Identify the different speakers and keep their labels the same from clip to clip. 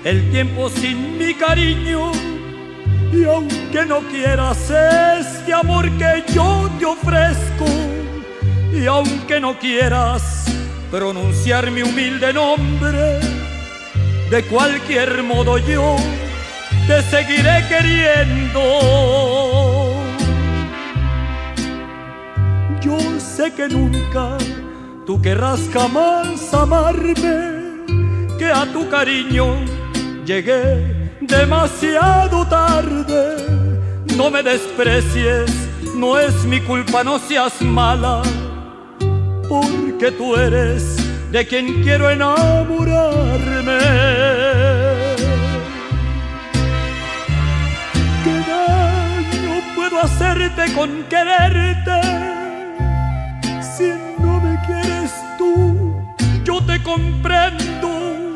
Speaker 1: el tiempo sin mi cariño. Y aunque no quieras este amor que yo te ofrezco, y aunque no quieras pronunciar mi humilde nombre, de cualquier modo yo te seguiré queriendo. Yo sé que nunca tú querrás jamás amarme, que a tu cariño llegué demasiado tarde. No me desprecies, no es mi culpa, no seas mala, porque tú eres de quien quiero enamorarme. ¿Qué daño puedo hacerte con quererte? Si no me quieres tú, yo te comprendo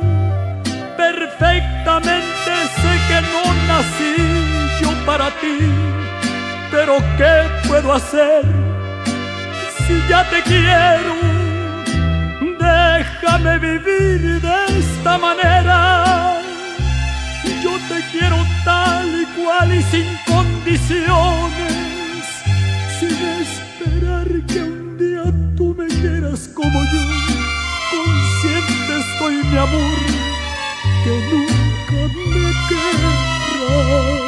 Speaker 1: perfectamente. Sé que no nací yo para ti, pero ¿qué puedo hacer si ya te quiero? Déjame vivir de esta manera. Yo te quiero tal y cual y sin condiciones, sin esperar que un día tú me quieras como yo. Consciente estoy, mi amor, que nunca me querrás.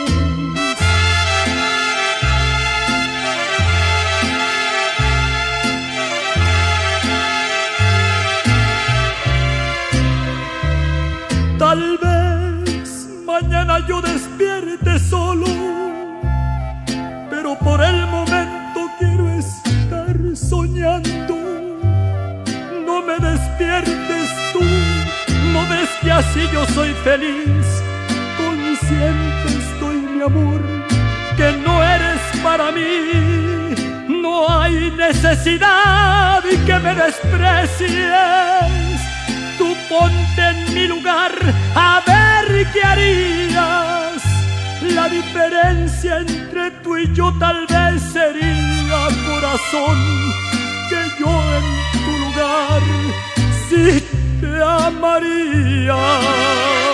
Speaker 1: Tal vez mañana yo despierte solo, pero por el momento quiero estar soñando. No me despiertes tú, no ves que así yo soy feliz. Consciente estoy, mi amor, que no eres para mí. No hay necesidad de que me desprecies. Tú ponte en mi lugar a ver qué harías. La diferencia entre tú y yo tal vez sería, corazón, que yo en tu lugar sí te amaría.